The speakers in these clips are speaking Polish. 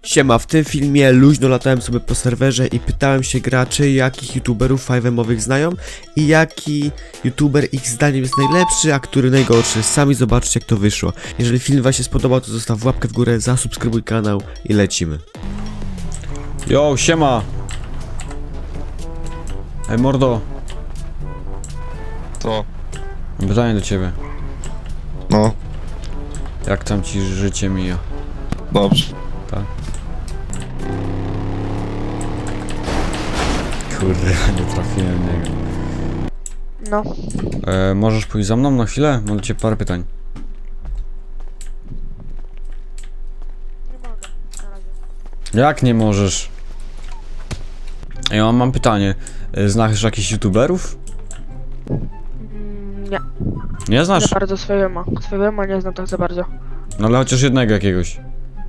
Siema, w tym filmie luźno latałem sobie po serwerze i pytałem się graczy, jakich youtuberów 5Mowych znają i jaki youtuber ich zdaniem jest najlepszy, a który najgorszy. Sami zobaczcie, jak to wyszło. Jeżeli film wam się spodobał, to zostaw łapkę w górę, zasubskrybuj kanał i lecimy. Yo, siema! Ej, mordo. Co? Mam pytanie do ciebie. No, Jak tam ci życie mija? dobrze. Tak? Kurde, nie trafiłem niego. No. Możesz pójść za mną na chwilę? Mam do ciebie parę pytań. Nie mogę, na razie. Jak nie możesz? Ja mam pytanie. Znasz jakichś youtuberów? Nie, Nie za znasz? bardzo swojego nie znam tak za bardzo. No ale chociaż jednego jakiegoś.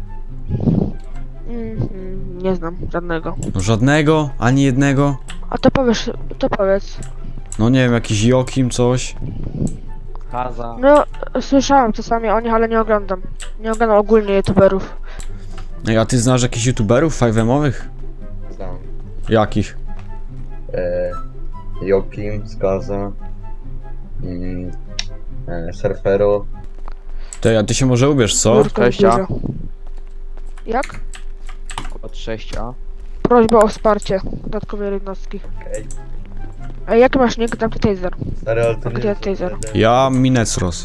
Nie znam żadnego. No żadnego? Ani jednego? A to powiedz. No nie wiem, jakiś Jokim, coś? Kaza. No, słyszałem czasami o nich, ale nie oglądam. Nie oglądam ogólnie youtuberów. Ej, a ty znasz jakichś youtuberów 5Mowych? Znam. Jakich? Jokim, Skaza, Surfero. A ty się może ubierz, co? Jurko Cześć, dużo. Jak? Od 6A. Prośba o wsparcie dodatkowej jednostki. Okej. A jaki masz nick? Dam ci taser. Stary, ale to A nie gdzie jest taser? Ja Minecros.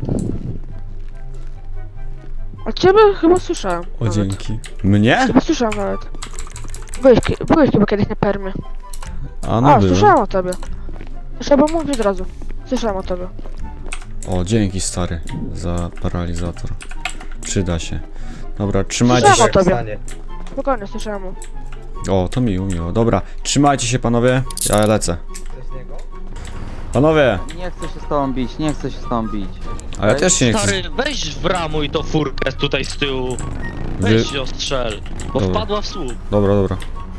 A ciebie chyba słyszałem. O, nawet. dzięki. Mnie? Ciebie słyszałem nawet. Byłeś chyba kiedyś na permie. A no było. Słyszałem o tobie. Trzeba mówić od razu. Słyszałem o tobie. O, dzięki stary za paralizator. Przyda się. Dobra, trzymajcie Słyszałem się. o tobie. Stanie. Spokojnie, słyszałem. O, to miło, miło. Dobra, trzymajcie się panowie. Ja lecę. Chcesz niego? Panowie! Nie chcę się z tobą bić, nie chcę się z tobą bić. A ja też się nie chcę. Stary, weź wramuj to furkę tutaj z tyłu. Weź ją strzel, bo Dobra. wpadła w słup. Dobra, dobra.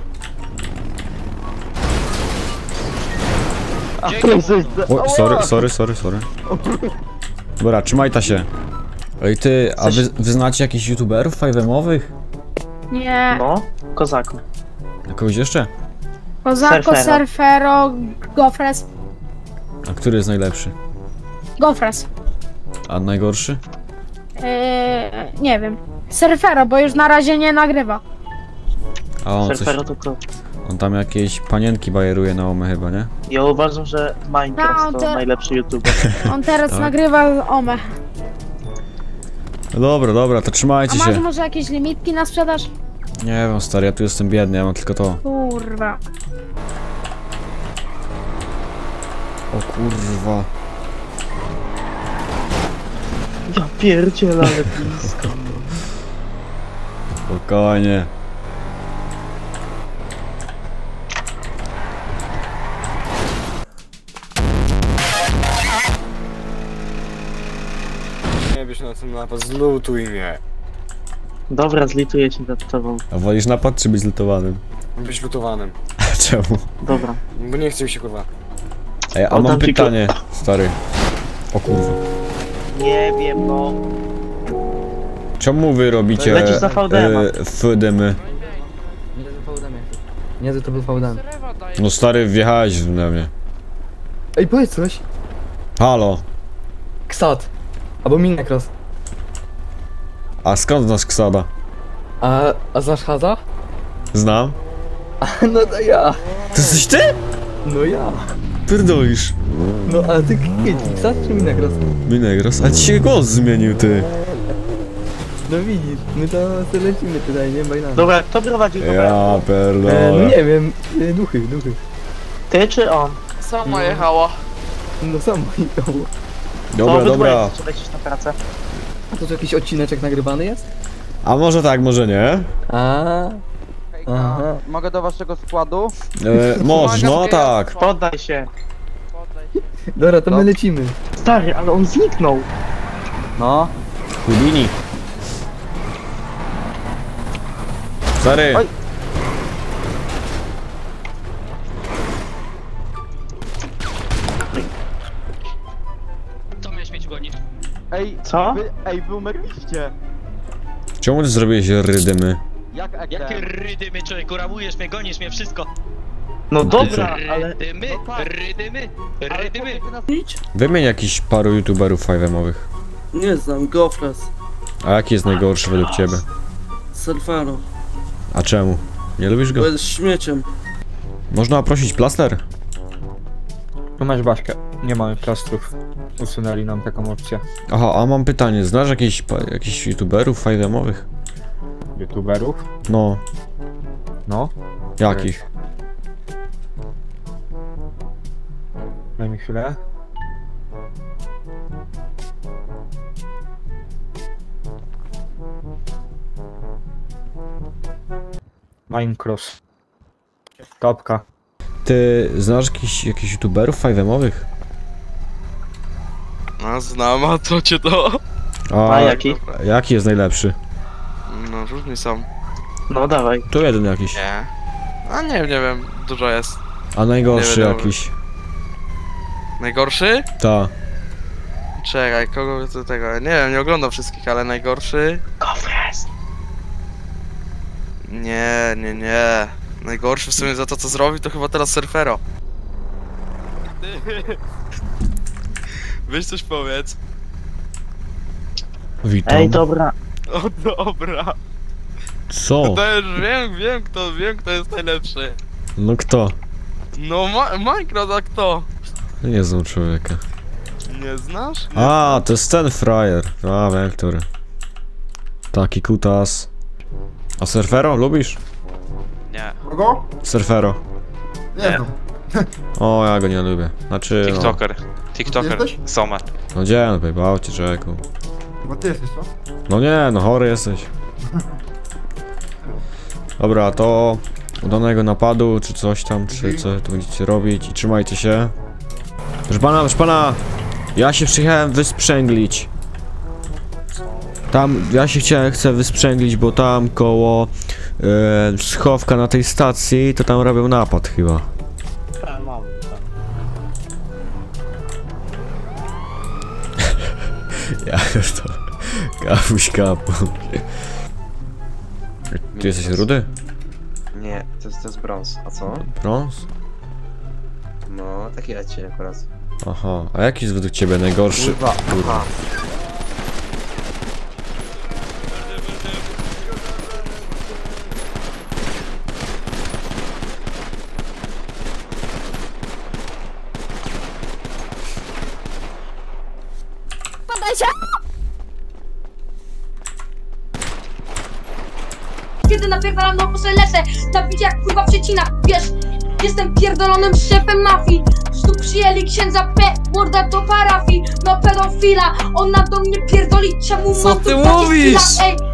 O, sorry. Dobra, trzymaj ta się. Ej ty, a wy znacie jakichś youtuberów 5Mowych? Nie. No, kozaku. A kogoś jeszcze? Kozako, Surfero. Surfero, Gofres. A który jest najlepszy? Gofres. A najgorszy? Nie wiem. Surfero, bo już na razie nie nagrywa. A on coś... Surfero to pro. On tam jakieś panienki bajeruje na omę chyba, nie? Ja uważam, że Minecraft No, to to- najlepszy youtuber. On teraz Tak. nagrywa Omę. Dobra, to A trzymajcie masz się. może jakieś limitki na sprzedaż? Nie wiem stary, ja tu jestem biedny, ja mam tylko to. Kurwa. O kurwa. Ja pierdzielę, ale blisko. Spokojnie. Nie bierz na ten napad, zlutuj mnie. Dobra, zlituję cię nad tobą. A wolisz napad czy być zlutowanym? Być lutowanym. Czemu? Dobra. Bo nie chce mi się kurwa. Ej, a Oddam mam ci pytanie, stary. O kurwa. Nie wiem, no. Czemu wy robicie Lecisz za VDM-a. FDM-y? Nie, to był VDM. No stary, wjechałeś na mnie. Ej, powiedz coś. Halo. Ksat. Albo Minecross. A skąd znasz Ksada? A znasz Haza? Znam. No to ja. To jesteś ty? No ja. Pierdolisz. No a ty Ksat czy Minecross? Minegros, a ci się głos zmienił, ty. No widzisz, my to lecimy tutaj, nie? Bajnami. Dobra, kto prowadził to? Ja No pierdolę. nie wiem, duchy. Ty czy on? Sama jechała. No sam to Dobra. Czy lecisz na pracę? A to jakiś odcineczek nagrywany jest? A może tak, może nie? Aha. Mogę do waszego składu? Możesz, no tak. Poddaj się. Dobra, to my lecimy. Stary, ale on zniknął. No. Houdini. Stary. Oj. Co miałeś mieć gonić? Ej, Co? wy umarliście. Czemu ty zrobiłeś rydymy? Jak ekran? Jakie rydymy, człowieku, ramujesz mnie, gonisz mnie, wszystko. No dobra, ale... Rydymy, No tak. rydymy, Ale rydymy. chłopie, ty nas... Wymień jakiś paru youtuberów 5M-owych. Nie znam, Gofres, A jaki jest najgorszy według ciebie? Surfero, A czemu? Nie lubisz go? bo jest śmieciem. Można prosić plaster? Tu masz Baśkę. Nie mamy plastrów. Usunęli nam taką opcję. Aha, a mam pytanie, znasz jakichś youtuberów 5M-owych? YouTuberów? No, No. jakich? Daj mi chwilę. Minecraft. Topka. Ty znasz jakichś youtuberów 5M-owych? No znam, a co cię to? A jaki? Jaki jest najlepszy? No różni są. No dawaj. To jeden jakiś. Nie. A nie wiem, dużo jest. A najgorszy Nie wiem, jakiś? Najgorszy? Ta. Czekaj, kogo do tego? Nie wiem, nie oglądam wszystkich, ale najgorszy? Gofres. Nie. Najgorszy w sumie za to, co zrobił, to chyba teraz Surfero. Weź coś powiedz. Witam. Ej, dobra. O dobra. Co? To już wiem kto jest najlepszy. No kto? No Minecraft, a kto? Nie znam człowieka. Nie znasz? A, to jest ten frajer. A, wiem, który. Taki kutas. A Surfero? Lubisz? Nie. Kogo? Surfero. Nie znam. O, ja go nie lubię. Znaczy, TikToker. Jesteś? Somer. no gdzie, no pojebał cię, człowieku. Chyba ty jesteś, co? No nie, no chory jesteś. Dobra, to udanego napadu, czy coś tam, czy co tu będziecie robić i trzymajcie się. Proszę pana, ja się przyjechałem wysprzęglić. Tam, ja się chcę wysprzęglić, bo tam koło schowka na tej stacji, to tam robią napad chyba. Jak to? Kapuś kapu. Ty jesteś rudy? Nie, to jest brąz. A co? Brąz? No, taki leci akurat. Aha, a jaki jest według ciebie najgorszy? Aha. Podajcie! Kiedy napierdalam na muszę lecę, nabić jak kurwa przecina, wiesz, jestem pierdolonym szefem mafii. Tu przyjęli księdza P, morda do parafii, no pedofila, ona do mnie pierdoli, czemu Co mam ty tu 20 mówisz? lat, ej,